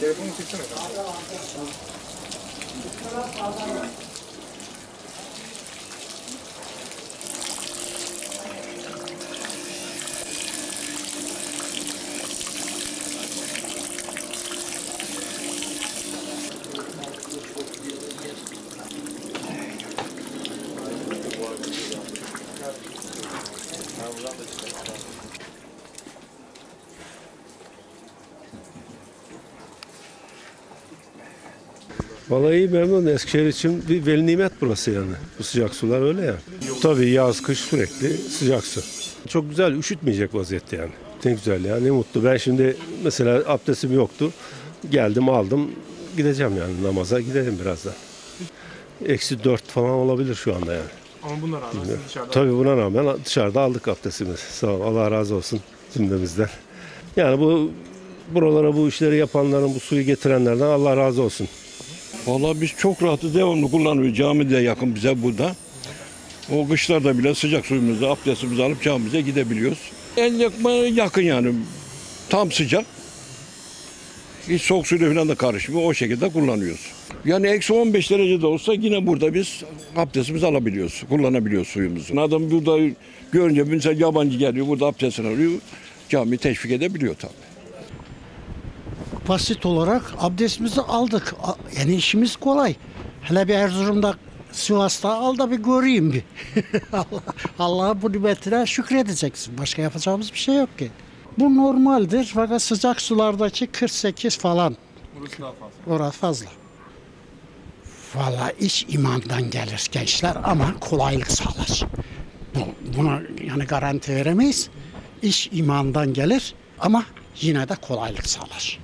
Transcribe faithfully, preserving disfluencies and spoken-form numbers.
Telefonu çeksene. Vallahi iyi, memnun. Eskişehir için bir veli nimet burası yani. Bu sıcak sular öyle ya. Tabii yaz kış sürekli sıcak su. Çok güzel, üşütmeyecek vaziyette yani. Ne güzel ya, ne mutlu. Ben şimdi mesela abdestim yoktu. Geldim aldım, gideceğim yani namaza, gidelim birazdan. Eksi dört falan olabilir şu anda yani. Ama buna rağmen siz dışarıda... Tabii buna rağmen dışarıda aldık abdestimizi. Sağ ol, Allah razı olsun cümlemizden. Yani bu buralara bu işleri yapanların, bu suyu getirenlerden Allah razı olsun. Vallahi biz çok rahatız, devamlı kullanıyoruz. Cami de yakın bize burada. O kışlarda bile sıcak suyumuzu, abdestimizi alıp camimize gidebiliyoruz. El yakmaya yakın yani. Tam sıcak. Hiç soğuk suyla falan da karışmıyor. O şekilde kullanıyoruz. Yani eksi on beş derecede olsa yine burada biz abdestimizi alabiliyoruz. Kullanabiliyoruz suyumuzu. Adam burada görünce mesela yabancı geliyor, burada abdestini alıyor. Camiyi teşvik edebiliyor tabii. Basit olarak abdestimizi aldık. Yani işimiz kolay. Hele bir Erzurum'da, Sivas'ta al da bir göreyim bir. Allah, Allah'a bu nimetine şükredeceksin. Başka yapacağımız bir şey yok ki. Bu normaldir fakat sıcak sulardaki kırk sekiz falan. Burası daha fazla. Orası fazla. Vallahi iş imandan gelir gençler ama kolaylık sağlar. Bu, buna yani garanti veremeyiz. İş imandan gelir ama yine de kolaylık sağlar.